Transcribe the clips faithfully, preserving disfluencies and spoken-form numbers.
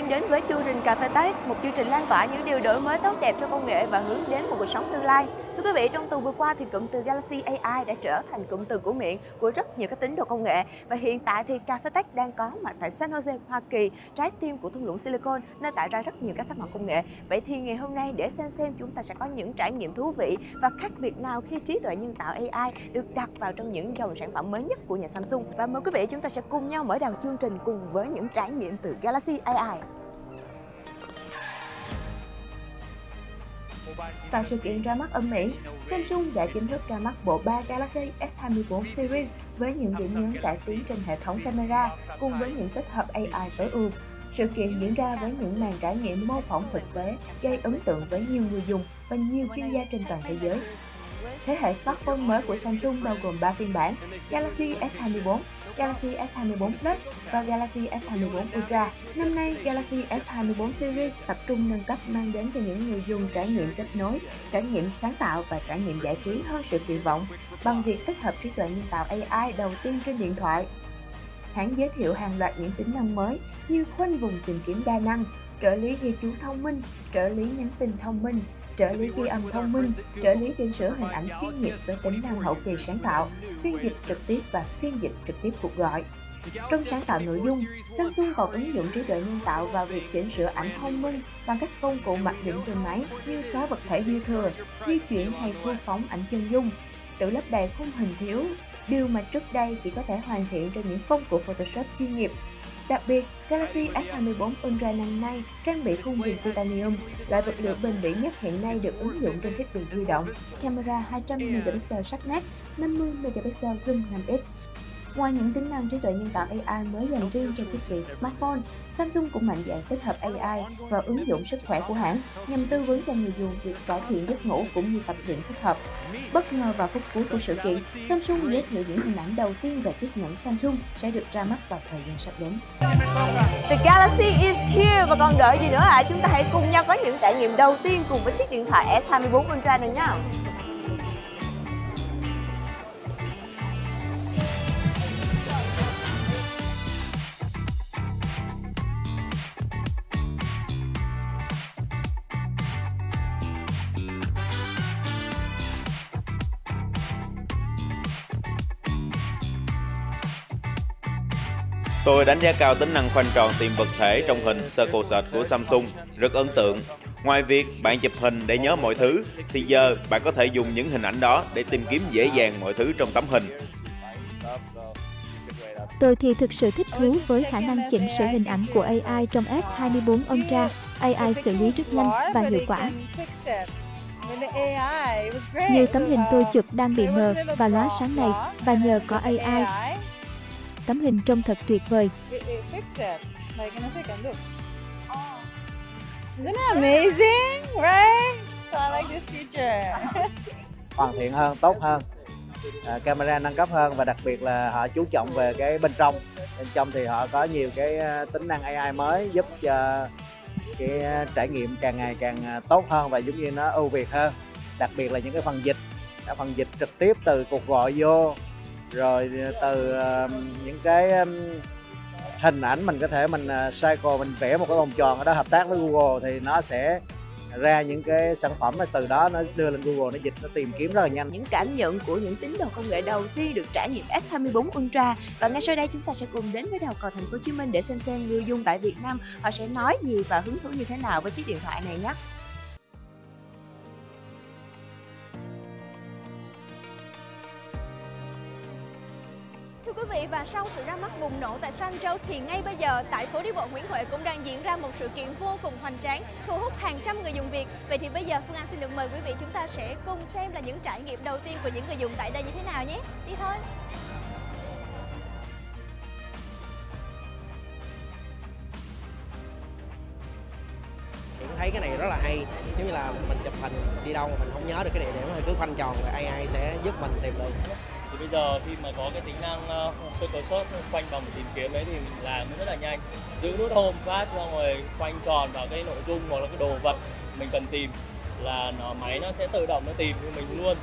đang đến với chương trình Cà phê Tech, một chương trình lan tỏa những điều đổi mới tốt đẹp cho công nghệ và hướng đến một cuộc sống tương lai. Thưa quý vị, trong tuần vừa qua thì cụm từ Galaxy a i đã trở thành cụm từ của miệng của rất nhiều các tín đồ công nghệ. Và hiện tại thì Cà phê Tech đang có mặt tại San Jose, Hoa Kỳ, trái tim của thung lũng Silicon, nơi tạo ra rất nhiều các phát minh công nghệ. Vậy thì ngày hôm nay để xem xem chúng ta sẽ có những trải nghiệm thú vị và khác biệt nào khi trí tuệ nhân tạo a i được đặt vào trong những dòng sản phẩm mới nhất của nhà Samsung. Và mời quý vị chúng ta sẽ cùng nhau mở đầu chương trình cùng với những trải nghiệm từ Galaxy a i. Tại sự kiện ra mắt ở Mỹ, Samsung đã chính thức ra mắt bộ ba Galaxy S hai mươi bốn Series với những điểm nhấn cải tiến trên hệ thống camera cùng với những tích hợp a i tối ưu. Sự kiện diễn ra với những màn trải nghiệm mô phỏng thực tế, gây ấn tượng với nhiều người dùng và nhiều chuyên gia trên toàn thế giới. Thế hệ smartphone mới của Samsung bao gồm ba phiên bản: Galaxy S hai mươi bốn, Galaxy S hai mươi bốn Plus và Galaxy S hai mươi bốn Ultra. Năm nay, Galaxy S hai mươi bốn Series tập trung nâng cấp mang đến cho những người dùng trải nghiệm kết nối, trải nghiệm sáng tạo và trải nghiệm giải trí hơn sự kỳ vọng bằng việc tích hợp trí tuệ nhân tạo a i đầu tiên trên điện thoại. Hãng giới thiệu hàng loạt những tính năng mới như khoanh vùng tìm kiếm đa năng, trợ lý ghi chú thông minh, trợ lý nhắn tin thông minh, trợ lý ghi âm thông minh, trợ lý chỉnh sửa hình ảnh chuyên nghiệp với tính năng hậu kỳ sáng tạo, phiên dịch trực tiếp và phiên dịch trực tiếp cuộc gọi. Trong sáng tạo nội dung, Samsung còn ứng dụng trí tuệ nhân tạo vào việc chỉnh sửa ảnh thông minh bằng các công cụ mặc định trên máy như xóa vật thể dư thừa, di chuyển hay thu phóng ảnh chân dung, tự lấp đầy khung hình thiếu, điều mà trước đây chỉ có thể hoàn thiện trên những công cụ Photoshop chuyên nghiệp. Đặc biệt, Galaxy S hai mươi bốn Ultra năm nay trang bị khung viền titanium, loại vật liệu bền bỉ nhất hiện nay được ứng dụng trên thiết bị di động, camera hai trăm megapixel sắc nét, năm mươi megapixel zoom năm x. Ngoài những tính năng trí tuệ nhân tạo a i mới dành riêng cho thiết bị smartphone, Samsung cũng mạnh dạn tích hợp a i vào ứng dụng sức khỏe của hãng nhằm tư vấn cho người dùng việc cải thiện giấc ngủ cũng như tập luyện thích hợp. Bất ngờ vào phút cuối của sự kiện, Samsung giới thiệu những hình ảnh đầu tiên về chiếc nhẫn Samsung sẽ được ra mắt vào thời gian sắp đến. The Galaxy is here và còn đợi gì nữa ạ? À? Chúng ta hãy cùng nhau có những trải nghiệm đầu tiên cùng với chiếc điện thoại S hai mươi bốn Ultra này nhé. Tôi đánh giá cao tính năng khoanh tròn tìm vật thể trong hình Circle Search của Samsung, rất ấn tượng. Ngoài việc bạn chụp hình để nhớ mọi thứ, thì giờ bạn có thể dùng những hình ảnh đó để tìm kiếm dễ dàng mọi thứ trong tấm hình. Tôi thì thực sự thích thú với khả năng chỉnh sửa hình ảnh của a i trong S hai mươi bốn Ultra. a i xử lý rất nhanh và hiệu quả. Như tấm hình tôi chụp đang bị mờ và lóa sáng này, và nhờ có a i, tấm hình trông thật tuyệt vời. Isn't it amazing, right? So I like this feature. Hoàn thiện hơn, tốt hơn, à, camera nâng cấp hơn và đặc biệt là họ chú trọng về cái bên trong. Bên trong thì họ có nhiều cái tính năng a i mới giúp cho cái trải nghiệm càng ngày càng tốt hơn và giống như nó ưu việt hơn. Đặc biệt là những cái phần dịch, phần dịch trực tiếp từ cuộc gọi vô, rồi từ uh, những cái um, hình ảnh mình có thể mình uh, cycle, mình vẽ một cái vòng tròn ở đó hợp tác với Google thì nó sẽ ra những cái sản phẩm từ đó nó đưa lên Google, nó dịch, nó tìm kiếm rất là nhanh. Những cảm nhận của những tín đồ công nghệ đầu tiên được trải nghiệm S hai mươi bốn Ultra, và ngay sau đây chúng ta sẽ cùng đến với đầu cầu thành phố Hồ Chí Minh để xem xem người dùng tại Việt Nam họ sẽ nói gì và hứng thú như thế nào với chiếc điện thoại này nhé. Thưa quý vị, và sau sự ra mắt bùng nổ tại San Jose thì ngay bây giờ tại phố đi bộ Nguyễn Huệ cũng đang diễn ra một sự kiện vô cùng hoành tráng, thu hút hàng trăm người dùng Việt. Vậy thì bây giờ Phương Anh xin được mời quý vị chúng ta sẽ cùng xem là những trải nghiệm đầu tiên của những người dùng tại đây như thế nào nhé. Đi thôi! Mình thấy cái này rất là hay, giống như là mình chụp hình đi đâu mà mình không nhớ được cái địa điểm thì cứ khoanh tròn rồi a i sẽ giúp mình tìm được. Thì bây giờ khi mà có cái tính năng uh, Circle Search khoanh vòng tìm kiếm ấy thì mình làm rất là nhanh. Giữ nút home phát xong rồi khoanh tròn vào cái nội dung hoặc là cái đồ vật mình cần tìm là nó máy nó sẽ tự động nó tìm cho mình luôn.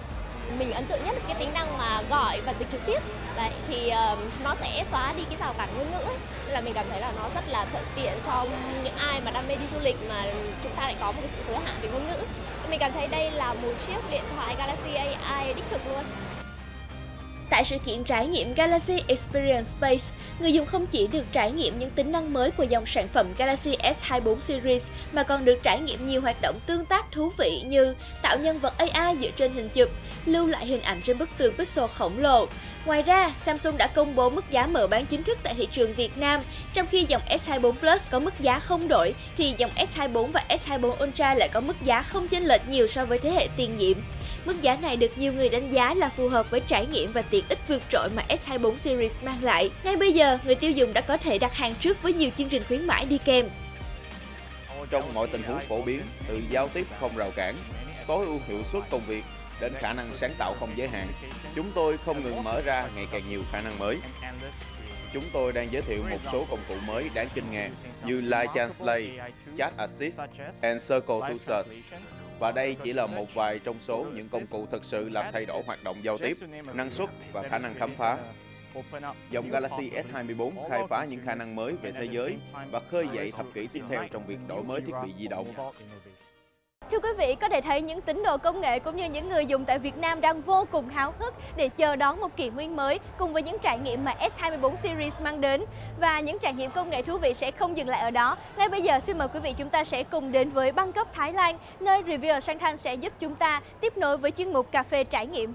mình ấn tượng nhất là cái tính năng mà gọi và dịch trực tiếp. Đấy, thì uh, nó sẽ xóa đi cái rào cản ngôn ngữ ấy. Nên là mình cảm thấy là nó rất là thuận tiện cho những ai mà đam mê đi du lịch mà chúng ta lại có một cái sự giới hạn về ngôn ngữ. Mình cảm thấy đây là một chiếc điện thoại Galaxy a i đích thực luôn. Tại sự kiện trải nghiệm Galaxy Experience Space, người dùng không chỉ được trải nghiệm những tính năng mới của dòng sản phẩm Galaxy S hai mươi bốn Series mà còn được trải nghiệm nhiều hoạt động tương tác thú vị như tạo nhân vật a i dựa trên hình chụp, lưu lại hình ảnh trên bức tường pixel khổng lồ. Ngoài ra, Samsung đã công bố mức giá mở bán chính thức tại thị trường Việt Nam. Trong khi dòng S hai mươi bốn Plus có mức giá không đổi, thì dòng S hai mươi bốn và S hai mươi bốn Ultra lại có mức giá không chênh lệch nhiều so với thế hệ tiền nhiệm. Mức giá này được nhiều người đánh giá là phù hợp với trải nghiệm và tiện ích vượt trội mà S hai mươi bốn Series mang lại. Ngay bây giờ, người tiêu dùng đã có thể đặt hàng trước với nhiều chương trình khuyến mãi đi kèm. Trong mọi tình huống phổ biến, từ giao tiếp không rào cản, tối ưu hiệu suất công việc đến khả năng sáng tạo không giới hạn, chúng tôi không ngừng mở ra ngày càng nhiều khả năng mới. Chúng tôi đang giới thiệu một số công cụ mới đáng kinh ngạc như Live Translate, Chat Assist, and Circle to Search. Và đây chỉ là một vài trong số những công cụ thực sự làm thay đổi hoạt động giao tiếp, năng suất và khả năng khám phá. Dòng Galaxy S hai mươi bốn khai phá những khả năng mới về thế giới và khơi dậy thập kỷ tiếp theo trong việc đổi mới thiết bị di động. Thưa quý vị, có thể thấy những tín đồ công nghệ cũng như những người dùng tại Việt Nam đang vô cùng háo hức để chờ đón một kỷ nguyên mới cùng với những trải nghiệm mà S hai mươi bốn Series mang đến. Và những trải nghiệm công nghệ thú vị sẽ không dừng lại ở đó. Ngay bây giờ xin mời quý vị chúng ta sẽ cùng đến với Bangkok, Thái Lan, nơi reviewer Sang Thanh sẽ giúp chúng ta tiếp nối với chuyên mục cà phê trải nghiệm.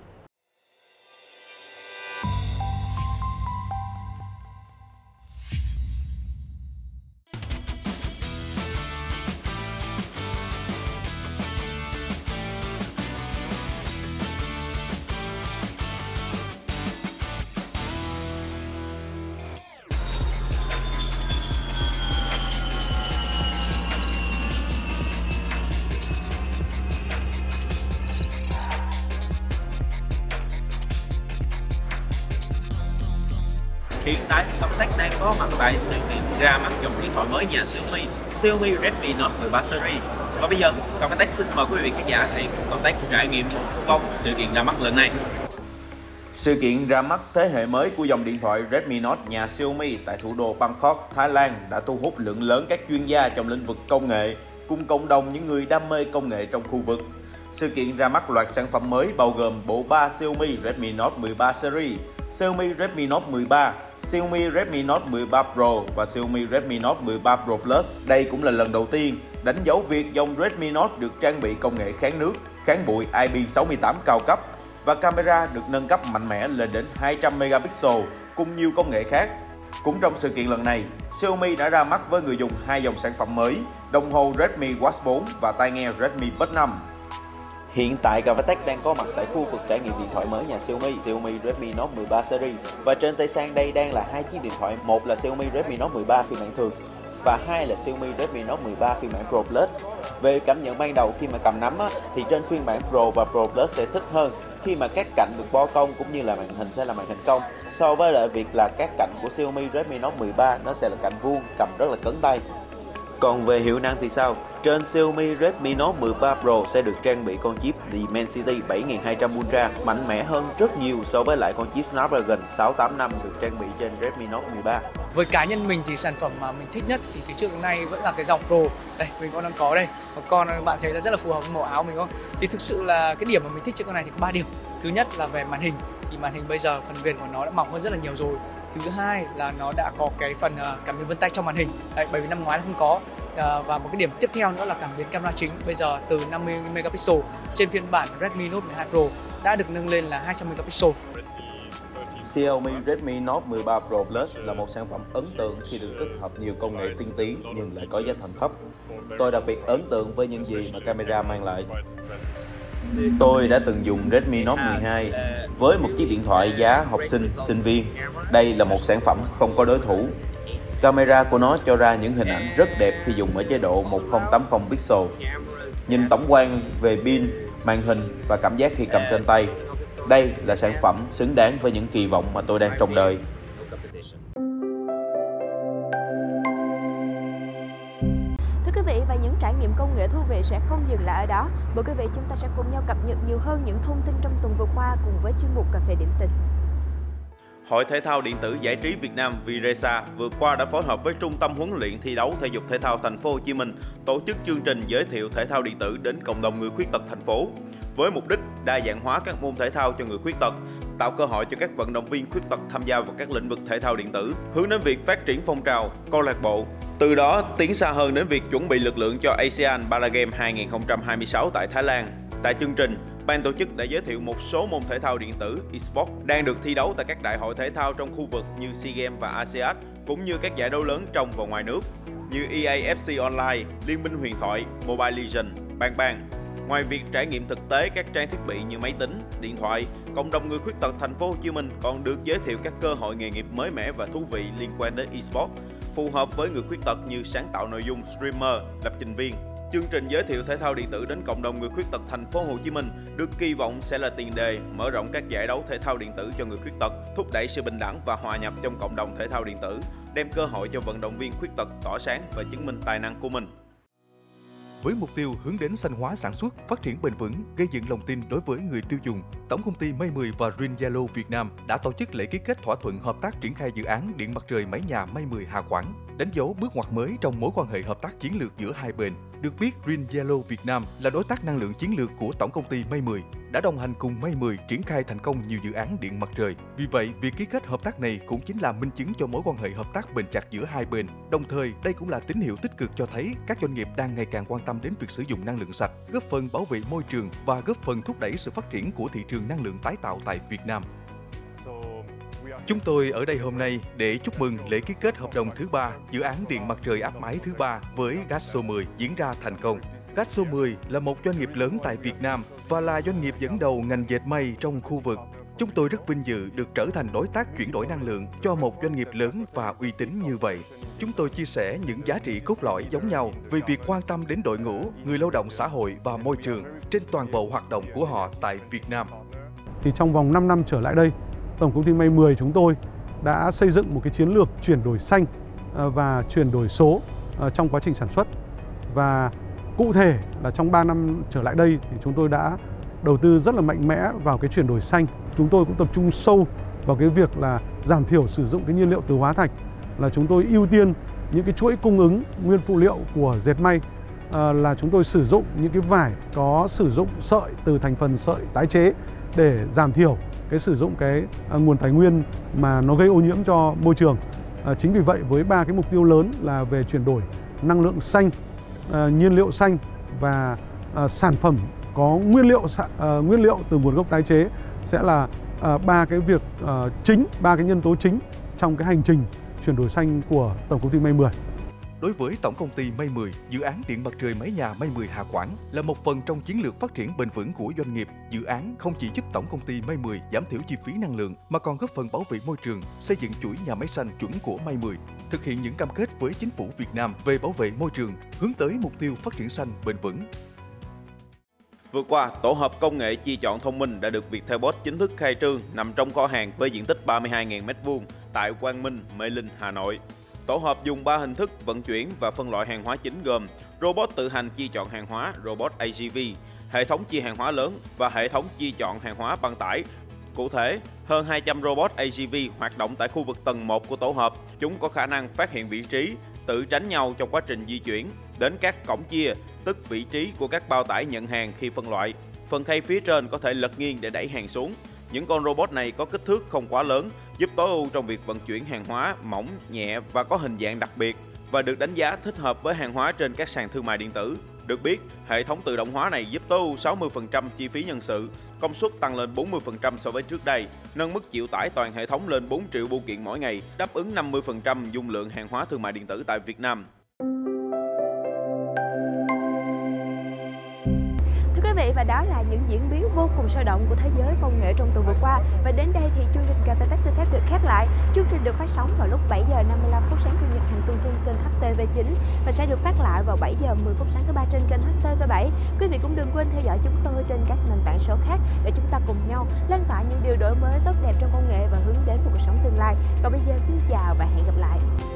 Hiện tại Comtech đang có mặt tại sự kiện ra mắt dòng điện thoại mới nhà Xiaomi, Xiaomi Redmi Note mười ba series. Và bây giờ, Comtech xin mời quý vị khán giả hãy cùng Comtech trải nghiệm một vòng sự kiện ra mắt lần này. Sự kiện ra mắt thế hệ mới của dòng điện thoại Redmi Note nhà Xiaomi tại thủ đô Bangkok, Thái Lan đã thu hút lượng lớn các chuyên gia trong lĩnh vực công nghệ cùng cộng đồng những người đam mê công nghệ trong khu vực. Sự kiện ra mắt loạt sản phẩm mới bao gồm bộ ba Xiaomi Redmi Note mười ba series, Xiaomi Redmi Note mười ba, Xiaomi Redmi Note mười ba Pro và Xiaomi Redmi Note mười ba Pro Plus. Đây cũng là lần đầu tiên đánh dấu việc dòng Redmi Note được trang bị công nghệ kháng nước, kháng bụi I P sáu mươi tám cao cấp và camera được nâng cấp mạnh mẽ lên đến hai trăm megapixel cùng nhiều công nghệ khác. Cũng trong sự kiện lần này, Xiaomi đã ra mắt với người dùng hai dòng sản phẩm mới, đồng hồ Redmi Watch bốn và tai nghe Redmi Buds năm. Hiện tại, Comtech đang có mặt tại khu vực trải nghiệm điện thoại mới nhà Xiaomi, Xiaomi Redmi Note mười ba series. Và trên tay sang đây đang là hai chiếc điện thoại, một là Xiaomi Redmi Note mười ba phiên bản thường và hai là Xiaomi Redmi Note mười ba phiên bản Pro Plus. Về cảm nhận ban đầu khi mà cầm nắm á, thì trên phiên bản Pro và Pro Plus sẽ thích hơn khi mà các cạnh được bo cong cũng như là màn hình sẽ là màn hình cong, so với lại việc là các cạnh của Xiaomi Redmi Note mười ba nó sẽ là cạnh vuông, cầm rất là cứng tay. Còn về hiệu năng thì sao? Trên Xiaomi Redmi Note mười ba Pro sẽ được trang bị con chip Dimensity bảy nghìn hai trăm Ultra, mạnh mẽ hơn rất nhiều so với lại con chip Snapdragon sáu tám năm được trang bị trên Redmi Note mười ba. Với cá nhân mình thì sản phẩm mà mình thích nhất thì từ trước đến nay vẫn là cái dòng Pro. Đây, mình con đang có đây. Và con bạn thấy là rất là phù hợp với màu áo mình không? Thì thực sự là cái điểm mà mình thích trên con này thì có ba điểm. Thứ nhất là về màn hình. Thì màn hình bây giờ phần viền của nó đã mỏng hơn rất là nhiều rồi. Thứ hai là nó đã có cái phần cảm biến vân tay trong màn hình. Đấy, bởi vì năm ngoái nó không có. À, và một cái điểm tiếp theo nữa là cảm biến camera chính. Bây giờ từ năm mươi megapixel trên phiên bản Redmi Note mười hai Pro đã được nâng lên là hai trăm megapixel. Xiaomi Redmi Note mười ba Pro Plus là một sản phẩm ấn tượng khi được tích hợp nhiều công nghệ tiên tiến nhưng lại có giá thành thấp. Tôi đặc biệt ấn tượng với những gì mà camera mang lại. Tôi đã từng dùng Redmi Note mười hai với một chiếc điện thoại giá học sinh, sinh viên. Đây là một sản phẩm không có đối thủ. Camera của nó cho ra những hình ảnh rất đẹp khi dùng ở chế độ một nghìn tám mươi pixel. Nhìn tổng quan về pin, màn hình và cảm giác khi cầm trên tay, đây là sản phẩm xứng đáng với những kỳ vọng mà tôi đang trông đợi. Thưa quý vị, và những trải nghiệm công nghệ thú vị sẽ không dừng lại ở đó. Mời quý vị chúng ta sẽ cùng nhau cập nhật nhiều hơn những thông tin trong tuần vừa qua cùng với chuyên mục Cà phê điểm tin. Hội Thể thao Điện tử Giải trí Việt Nam Viresa vừa qua đã phối hợp với Trung tâm Huấn luyện Thi đấu Thể dục Thể thao Thành phố Hồ Chí Minh tổ chức chương trình giới thiệu thể thao điện tử đến cộng đồng người khuyết tật thành phố, với mục đích đa dạng hóa các môn thể thao cho người khuyết tật, tạo cơ hội cho các vận động viên khuyết tật tham gia vào các lĩnh vực thể thao điện tử, hướng đến việc phát triển phong trào, câu lạc bộ, từ đó tiến xa hơn đến việc chuẩn bị lực lượng cho ASEAN Paragame hai không hai sáu tại Thái Lan. Tại chương trình, ban tổ chức đã giới thiệu một số môn thể thao điện tử eSports đang được thi đấu tại các đại hội thể thao trong khu vực như SEA Games và a sê an, cũng như các giải đấu lớn trong và ngoài nước như e a ép xê Online, Liên minh huyền thoại, Mobile Legends, Bang Bang. Ngoài việc trải nghiệm thực tế các trang thiết bị như máy tính, điện thoại, cộng đồng người khuyết tật thành phố Hồ Chí Minh còn được giới thiệu các cơ hội nghề nghiệp mới mẻ và thú vị liên quan đến eSports, phù hợp với người khuyết tật như sáng tạo nội dung, streamer, lập trình viên. Chương trình giới thiệu thể thao điện tử đến cộng đồng người khuyết tật thành phố Hồ Chí Minh được kỳ vọng sẽ là tiền đề mở rộng các giải đấu thể thao điện tử cho người khuyết tật, thúc đẩy sự bình đẳng và hòa nhập trong cộng đồng thể thao điện tử, đem cơ hội cho vận động viên khuyết tật tỏa sáng và chứng minh tài năng của mình. Với mục tiêu hướng đến xanh hóa sản xuất, phát triển bền vững, gây dựng lòng tin đối với người tiêu dùng, Tổng công ty May mười và Green Yellow Việt Nam đã tổ chức lễ ký kết thỏa thuận hợp tác triển khai dự án điện mặt trời mái nhà May mười Hà Quảng, đánh dấu bước ngoặt mới trong mối quan hệ hợp tác chiến lược giữa hai bên. Được biết, Green Yellow Việt Nam là đối tác năng lượng chiến lược của Tổng công ty May mười, đã đồng hành cùng May mười triển khai thành công nhiều dự án điện mặt trời. Vì vậy, việc ký kết hợp tác này cũng chính là minh chứng cho mối quan hệ hợp tác bền chặt giữa hai bên. Đồng thời, đây cũng là tín hiệu tích cực cho thấy các doanh nghiệp đang ngày càng quan tâm đến việc sử dụng năng lượng sạch, góp phần bảo vệ môi trường và góp phần thúc đẩy sự phát triển của thị trường năng lượng tái tạo tại Việt Nam. Chúng tôi ở đây hôm nay để chúc mừng lễ ký kết hợp đồng thứ ba, dự án điện mặt trời áp mái thứ ba với Gatso mười diễn ra thành công. Gatso mười là một doanh nghiệp lớn tại Việt Nam và là doanh nghiệp dẫn đầu ngành dệt may trong khu vực. Chúng tôi rất vinh dự được trở thành đối tác chuyển đổi năng lượng cho một doanh nghiệp lớn và uy tín như vậy. Chúng tôi chia sẻ những giá trị cốt lõi giống nhau về việc quan tâm đến đội ngũ, người lao động xã hội và môi trường trên toàn bộ hoạt động của họ tại Việt Nam. Thì trong vòng năm năm trở lại đây, Tổng công ty May mười chúng tôi đã xây dựng một cái chiến lược chuyển đổi xanh và chuyển đổi số trong quá trình sản xuất. Và cụ thể là trong ba năm trở lại đây thì chúng tôi đã đầu tư rất là mạnh mẽ vào cái chuyển đổi xanh. Chúng tôi cũng tập trung sâu vào cái việc là giảm thiểu sử dụng cái nhiên liệu từ hóa thạch, là chúng tôi ưu tiên những cái chuỗi cung ứng nguyên phụ liệu của dệt may, à, là chúng tôi sử dụng những cái vải có sử dụng sợi từ thành phần sợi tái chế để giảm thiểu cái sử dụng cái à, nguồn tài nguyên mà nó gây ô nhiễm cho môi trường. À, chính vì vậy với ba cái mục tiêu lớn là về chuyển đổi năng lượng xanh, à, nhiên liệu xanh và à, sản phẩm có nguyên liệu à, nguyên liệu từ nguồn gốc tái chế sẽ là à, ba cái việc à, chính, ba cái nhân tố chính trong cái hành trình chuyển đổi xanh của Tổng công ty May mười. Đối với Tổng công ty May mười, dự án điện mặt trời mái nhà May mười Hà Quảng là một phần trong chiến lược phát triển bền vững của doanh nghiệp. Dự án không chỉ giúp Tổng công ty May mười giảm thiểu chi phí năng lượng mà còn góp phần bảo vệ môi trường, xây dựng chuỗi nhà máy xanh chuẩn của May mười, thực hiện những cam kết với chính phủ Việt Nam về bảo vệ môi trường, hướng tới mục tiêu phát triển xanh bền vững. Vừa qua, tổ hợp công nghệ chi chọn thông minh đã được Viettelbot chính thức khai trương nằm trong kho hàng với diện tích ba mươi hai nghìn mét vuông tại Quang Minh, Mê Linh, Hà Nội. Tổ hợp dùng ba hình thức vận chuyển và phân loại hàng hóa chính gồm robot tự hành chi chọn hàng hóa robot a giê vê, hệ thống chia hàng hóa lớn và hệ thống chi chọn hàng hóa băng tải. Cụ thể, hơn hai trăm robot a giê vê hoạt động tại khu vực tầng một của tổ hợp. Chúng có khả năng phát hiện vị trí, tự tránh nhau trong quá trình di chuyển, đến các cổng chia, tức vị trí của các bao tải nhận hàng khi phân loại. Phần khay phía trên có thể lật nghiêng để đẩy hàng xuống. Những con robot này có kích thước không quá lớn, giúp tối ưu trong việc vận chuyển hàng hóa mỏng, nhẹ và có hình dạng đặc biệt, và được đánh giá thích hợp với hàng hóa trên các sàn thương mại điện tử. Được biết, hệ thống tự động hóa này giúp tối ưu sáu mươi phần trăm chi phí nhân sự, công suất tăng lên bốn mươi phần trăm so với trước đây, nâng mức chịu tải toàn hệ thống lên bốn triệu bưu kiện mỗi ngày, đáp ứng năm mươi phần trăm dung lượng hàng hóa thương mại điện tử tại Việt Nam. Thưa quý vị, và đó là những diễn biến vô cùng sôi động của thế giới công nghệ trong tuần vừa qua. Và đến đây thì chương trình Cà phê Tech xin phép được khép lại. Chương trình được phát sóng vào lúc bảy giờ năm mươi lăm phút sáng Chủ nhật hàng tuần trên kênh hát tê vê chín và sẽ được phát lại vào bảy giờ mười phút sáng thứ ba trên kênh hát tê vê bảy. Quý vị cũng đừng quên theo dõi chúng tôi trên các nền tảng số khác để chúng ta cùng nhau lan tỏa những điều đổi mới tốt đẹp trong công nghệ và hướng đến một cuộc sống tương lai. Còn bây giờ xin chào và hẹn gặp lại.